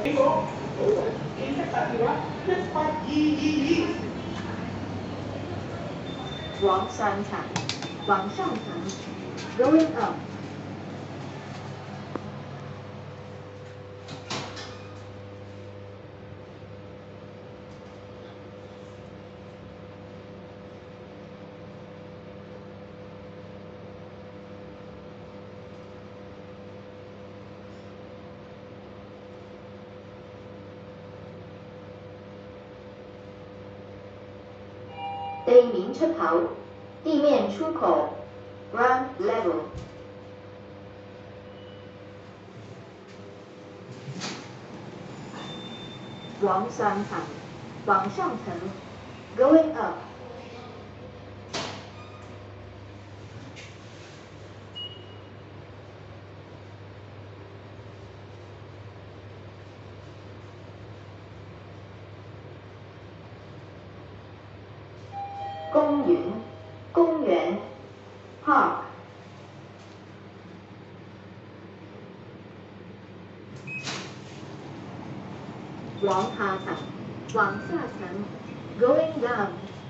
往上层，往上层 ，going up。地面出口，地面出口 ，ground level。往上层，往上层 ，going up。公园，公园 ，park。往下层，往下层 ，going down。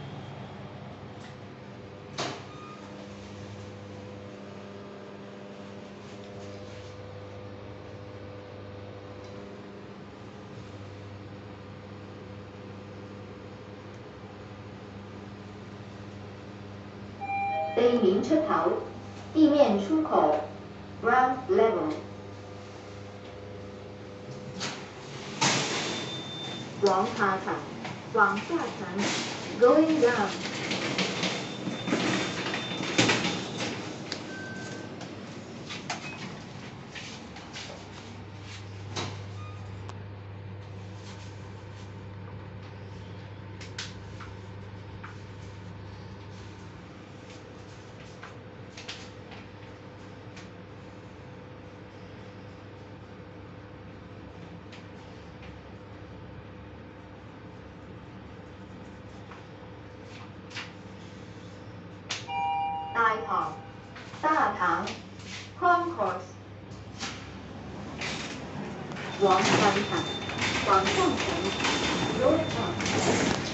地面出口，地面出口 ，ground level。往下层，往下层 ，going down。大堂，大堂 ，concourse。往上层，往上层 ，going up。